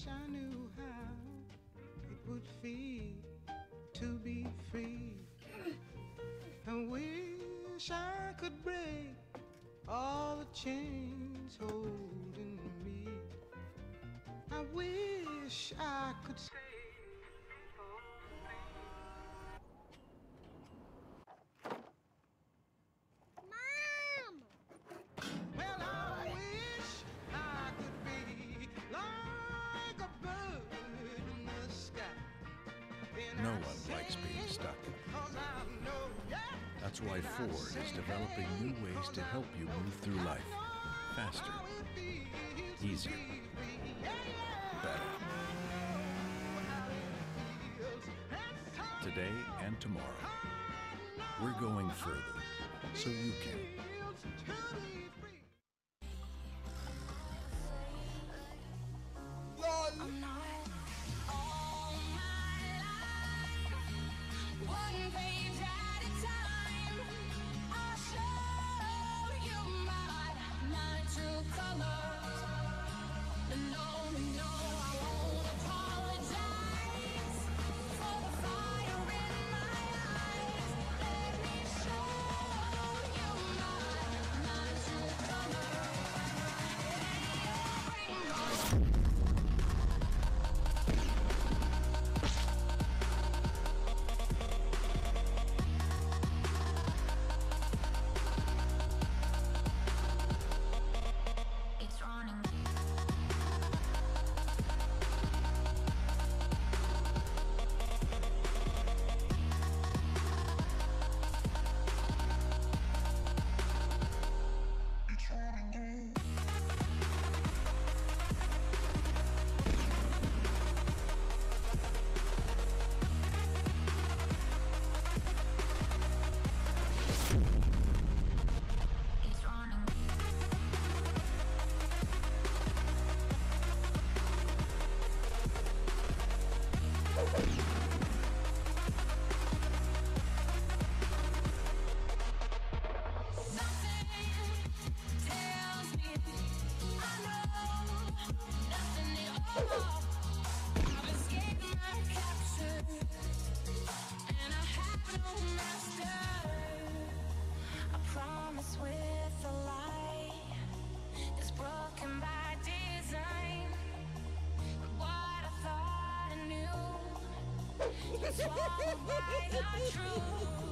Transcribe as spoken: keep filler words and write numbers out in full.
wish I knew how it would feel to be free. I wish I could break all the chains holding me. I wish I could stay. Mom! Well, I wish I could be like a bird in the sky. No one likes being stuck. That's why Ford is developing new ways to help you move through life faster, easier, better. Today and tomorrow, we're going further so you can. I'm not all my life, one page at a time. I'll show you my, my true colors. No, no, I won't apologize for the fire in my eyes. Let me show you my, my true colors. It ain't your rainbow. It's running. It's running. It's running. Something tells me I know nothing at all. I've escaped my capture, and I have no master. I promise with a lie that's broken by design. What I thought I knew is swallowed by the truth.